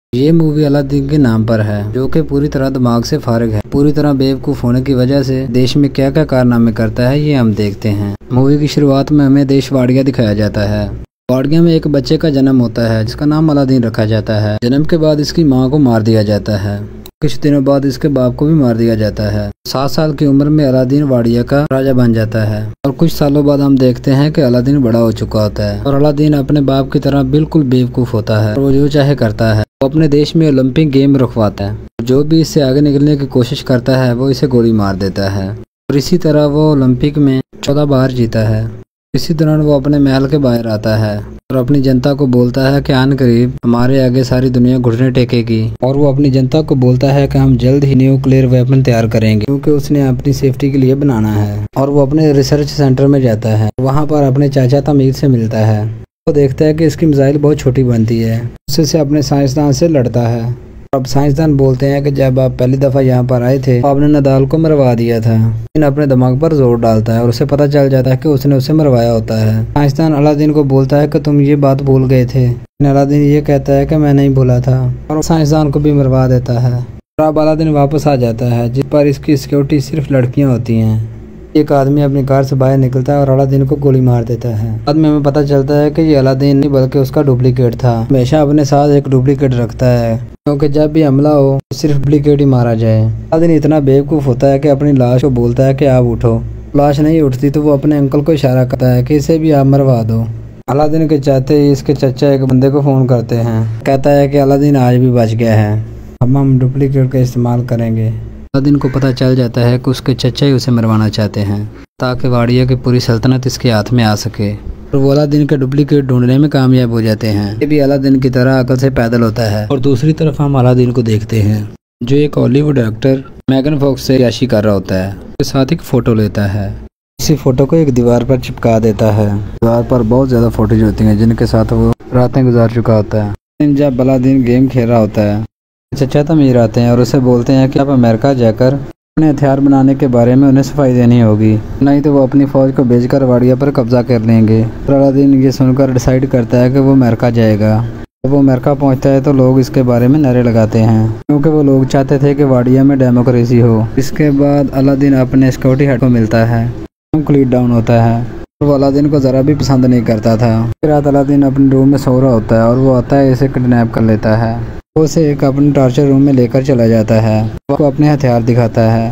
ये movie Aladdin के नाम पर है, जो कि पूरी तरह दिमाग से फारिग है। पूरी तरह बेवकूफ़ होने की वजह से देश में क्या क्या कारनामे करता है ये हम देखते हैं। मूवी की शुरुआत में हमें देश वाड़िया दिखाया जाता है। वाड़िया में एक बच्चे का जन्म होता है जिसका नाम अलादीन रखा जाता है। जन्म के बाद इसकी माँ को मार दिया जाता है। कुछ दिनों बाद इसके बाप को भी मार दिया जाता है। 7 साल की उम्र में अलादीन वाड़िया का राजा बन जाता है और कुछ सालों बाद हम देखते हैं कि अलादीन बड़ा हो चुका होता है और अलादीन अपने बाप की तरह बिल्कुल बेवकूफ़ होता है और वो जो चाहे करता है। वो अपने देश में ओलंपिक गेम रखवाता है। जो भी इससे आगे निकलने की कोशिश करता है वो इसे गोली मार देता है और इसी तरह वो ओलंपिक में 14 बार जीता है। इसी दौरान वो अपने महल के बाहर आता है और अपनी जनता को बोलता है कि आन करीब हमारे आगे सारी दुनिया घुटने टेकेगी और वो अपनी जनता को बोलता है कि हम जल्द ही न्यूक्लियर वेपन तैयार करेंगे, क्योंकि उसने अपनी सेफ्टी के लिए बनाना है। और वो अपने रिसर्च सेंटर में जाता है, वहाँ पर अपने चाचा तमीर से मिलता है। वो देखता है कि इसकी मिसाइल बहुत छोटी बनती है। उससे अपने साइंसदान से लड़ता है। अब साइंसदान बोलते हैं कि जब आप पहली दफ़ा यहाँ पर आए थे तो आपने नदाल को मरवा दिया था। लेकिन अपने दिमाग पर जोर डालता है और उसे पता चल जाता है कि उसने उसे मरवाया होता है। साइंसदान अलादीन को बोलता है कि तुम ये बात भूल गए थे। अलादीन ये कहता है कि मैं नहीं भूला था और साइंसदान को भी मरवा देता है। और अब अलादीन वापस आ जाता है, जिस पर इसकी सिक्योरिटी सिर्फ लड़कियाँ होती हैं। एक आदमी अपनी कार से बाहर निकलता है और अलादीन को गोली मार देता है। बाद में हमें पता चलता है कि ये अलादीन नहीं बल्कि उसका डुप्लीकेट था। हमेशा अपने साथ एक डुप्लीकेट रखता है, क्योंकि जब भी हमला हो तो सिर्फ डुप्लीकेट ही मारा जाए। अलादीन इतना बेवकूफ़ होता है कि अपनी लाश को बोलता है कि आप उठो। लाश नहीं उठती तो वो अपने अंकल को इशारा करता है कि इसे भी आप मरवा दो। अलादीन के चाहते ही इसके चचा एक बंदे को फ़ोन करते हैं, कहता है कि अलादीन आज भी बच गया है, अब हम डुप्लीकेट का इस्तेमाल करेंगे। अलादीन को पता चल जाता है कि उसके चचा ही उसे मरवाना चाहते हैं ताकि वाड़िया की पूरी सल्तनत इसके हाथ में आ सके। और वो अलादीन के डुप्लीकेट ढूंढने में कामयाब हो जाते हैं। ये भी अलादीन की तरह अकल से पैदल होता है। और दूसरी तरफ हम अलादीन को देखते हैं जो एक हॉलीवुड एक्टर मेगन फॉक्स से याशी कर रहा होता है। उसके साथ एक फ़ोटो लेता है। इसी फ़ोटो को एक दीवार पर चिपका देता है। दीवार पर बहुत ज़्यादा फोटोज होती हैं जिनके साथ वो रातें गुजार चुका होता है। जब अलादीन गेम खेल रहा होता है, चचा तमीर आते हैं और उसे बोलते हैं कि आप अमेरिका जाकर अपने हथियार बनाने के बारे में उन्हें सफाई देनी होगी, नहीं तो वो अपनी फ़ौज को भेजकर वाड़िया पर कब्जा कर लेंगे। और अलादीन ये सुनकर डिसाइड करता है कि वो अमेरिका जाएगा। जब वो अमेरिका पहुंचता है तो लोग इसके बारे में नारे लगाते हैं, क्योंकि वो लोग चाहते थे कि वाड़िया में डेमोक्रेसी हो। इसके बाद अलादीन अपने सिक्योरिटी हेड को मिलता है, कंप्लीट डाउन होता है। वो अलादीन को ज़रा भी पसंद नहीं करता था। फिर रात अलादीन अपने रूम में सो रहा होता है और वो आता है इसे किडनैप कर लेता है। वो उसे एक अपने टॉर्चर रूम में लेकर चला जाता है। वो अपने हथियार दिखाता है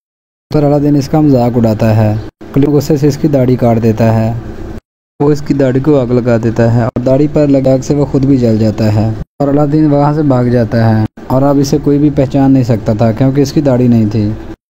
तो अलादीन इसका मजाक उड़ाता है। गुस्से से इसकी दाढ़ी काट देता है। वो इसकी दाढ़ी को आग लगा देता है और दाढ़ी पर लगा से वो खुद भी जल जाता है और अलादीन वहाँ से भाग जाता है। और अब इसे कोई भी पहचान नहीं सकता था क्योंकि इसकी दाढ़ी नहीं थी।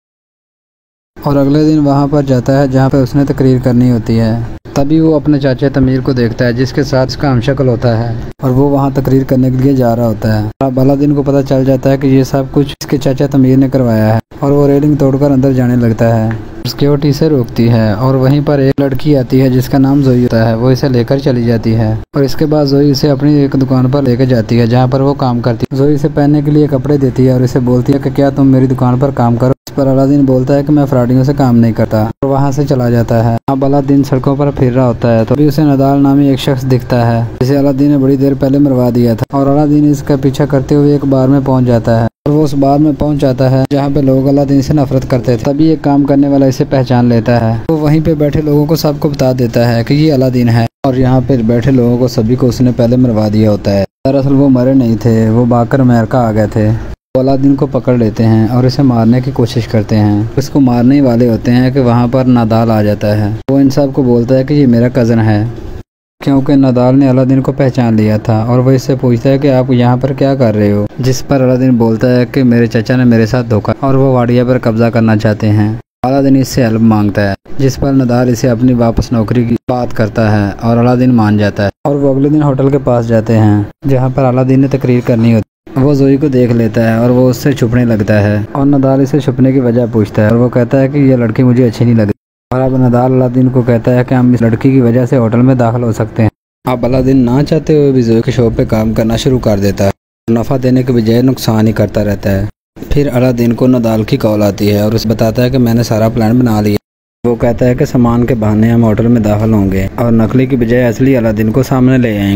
और अगले दिन वहाँ पर जाता है जहाँ पर उसने तकरीर करनी होती है। तभी वो अपने चाचा तमीर को देखता है जिसके साथ इसका हमशक्ल होता है और वो वहाँ तकरीर करने के लिए जा रहा होता है। अब अलादीन को पता चल जाता है कि ये सब कुछ इसके चाचा तमीर ने करवाया है और वो रेलिंग तोड़कर अंदर जाने लगता है। सिक्योरिटी से रोकती है और वहीं पर एक लड़की आती है जिसका नाम जोई होता है। वो इसे लेकर चली जाती है और इसके बाद जोई इसे अपनी एक दुकान पर लेकर जाती है जहाँ पर वो काम करती है। जोई इसे पहनने के लिए कपड़े देती है और इसे बोलती है कि क्या तुम मेरी दुकान पर काम करो। इस पर अलादीन बोलता है कि मैं फ्रॉडियों से काम नहीं करता और वहाँ से चला जाता है। अब अलादीन सड़कों पर फिर रहा होता है तो अभी उसे नदाल नामी एक शख्स दिखता है जिसे अलादीन ने बड़ी देर पहले मरवा दिया था। और अलादीन इसका पीछा करते हुए एक बार में पहुंच जाता है और वो उस बार में पहुंच जाता है जहाँ पे लोग अलादीन से नफरत करते थे। तभी एक काम करने वाला इसे पहचान लेता है। वो वहीं पे बैठे लोगों को सबको बता देता है कि ये अलादीन है और यहाँ पे बैठे लोगों को सभी को उसने पहले मरवा दिया होता है। दरअसल वो मरे नहीं थे, वो भागकर अमेरिका आ गए थे। वो अलादीन को पकड़ लेते हैं और इसे मारने की कोशिश करते हैं। इसको मारने वाले होते हैं कि वहाँ पर नदाल आ जाता है। वो इन सब को बोलता है कि ये मेरा कज़न है, क्योंकि नदाल ने अलादीन को पहचान लिया था। और वो इससे पूछता है कि आप यहाँ पर क्या कर रहे हो, जिस पर अलादीन बोलता है कि मेरे चाचा ने मेरे साथ धोखा और वो वाड़िया पर कब्जा करना चाहते हैं। अलादीन इससे हेल्प मांगता है, जिस पर नदाल इसे अपनी वापस नौकरी की बात करता है और अलादीन मान जाता है। और वो अगले दिन होटल के पास जाते हैं जहाँ पर अलादीन ने तकरीर करनी होती है। वो जोई को देख लेता है और वो उससे छुपने लगता है और नदाल इसे छुपने की वजह पूछता है और वो कहता है कि ये लड़की मुझे अच्छी नहीं लगती। और अब नदाल अलादीन को कहता है कि हम इस लड़की की वजह से होटल में दाखिल हो सकते हैं। अब अलादीन ना चाहते हुए भी जोई के शॉप पे काम करना शुरू कर देता है। नफ़ा देने के बजाय नुकसान ही करता रहता है। फिर अलादीन को नदाल की कॉल आती है और उसे बताता है कि मैंने सारा प्लान बना लिया। वो कहता है कि सामान के बहाने हम होटल में दाखिल होंगे और नकली की बजाय असली अलादीन को सामने ले आएंगे।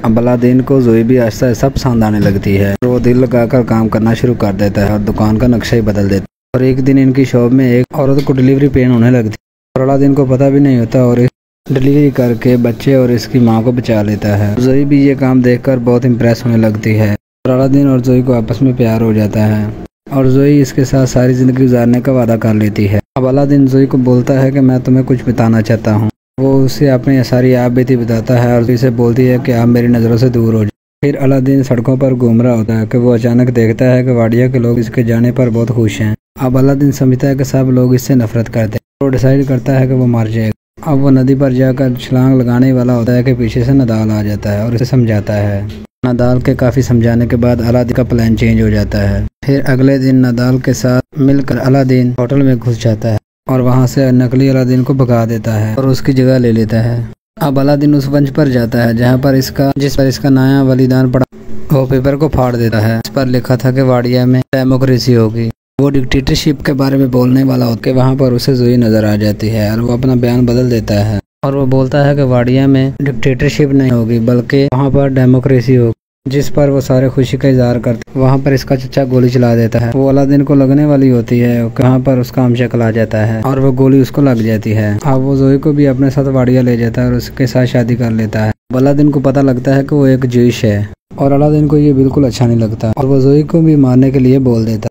अब अलादीन को जोई भी आहिस्ता आहिस्ता पसंद आने लगती है। वो दिल लगाकर काम करना शुरू कर देता है और दुकान का नक्शा ही बदल देता है। और एक दिन इनकी शॉप में एक औरत को डिलीवरी पेन होने लगती है और अलादीन को पता भी नहीं होता और डिलीवरी करके बच्चे और इसकी माँ को बचा लेता है। जोई भी ये काम देखकर बहुत इम्प्रेस होने लगती है और अलादीन और जोई को आपस में प्यार हो जाता है और जोई इसके साथ सारी जिंदगी गुजारने का वादा कर लेती है। अब अलादीन जोई को बोलता है कि मैं तुम्हें कुछ बताना चाहता हूँ। वो उसे अपनी सारी आप बीती बताता है और इसे बोलती है कि आप मेरी नज़रों से दूर हो जाए। फिर अलादीन सड़कों पर घूम रहा होता है कि वो अचानक देखता है कि वाडिया के लोग इसके जाने पर बहुत खुश हैं। अब अलादीन समझता है कि सब लोग इससे नफरत करते हैं। वो डिसाइड करता है कि वो मर जाएगा। अब वो नदी पर जाकर छलांग लगाने वाला होता है कि पीछे से नदाल आ जाता है और उसे समझाता है। नदाल के काफ़ी समझाने के बाद अलादीन का प्लान चेंज हो जाता है। फिर अगले दिन नदाल के साथ मिलकर अलादीन होटल में घुस जाता है और वहाँ से नकली अलादीन को भगा देता है और उसकी जगह ले लेता है। अब अलादीन उस मंच पर जाता है जिस पर इसका नया बलिदान पड़ा। वो पेपर को फाड़ देता है। इस पर लिखा था कि वाडिया में डेमोक्रेसी होगी। वो डिक्टेटरशिप के बारे में बोलने वाला होता है। वहाँ पर उसे जोई नजर आ जाती है और वो अपना बयान बदल देता है और वो बोलता है कि वाडिया में डिक्टेटरशिप नहीं होगी बल्कि वहाँ पर डेमोक्रेसी होगी, जिस पर वो सारे खुशी का इजहार करते। वहाँ पर इसका चचा गोली चला देता है। वो अलादीन को लगने वाली होती है। वहाँ पर उसका हमशक्ल आ जाता है और वो गोली उसको लग जाती है। अब वो जोई को भी अपने साथ वाडिया ले जाता है और उसके साथ शादी कर लेता है। अलादीन को पता लगता है कि वो एक ज्यूइश है और अलादीन को ये बिल्कुल अच्छा नहीं लगता और वो जोई को भी मारने के लिए बोल देता है।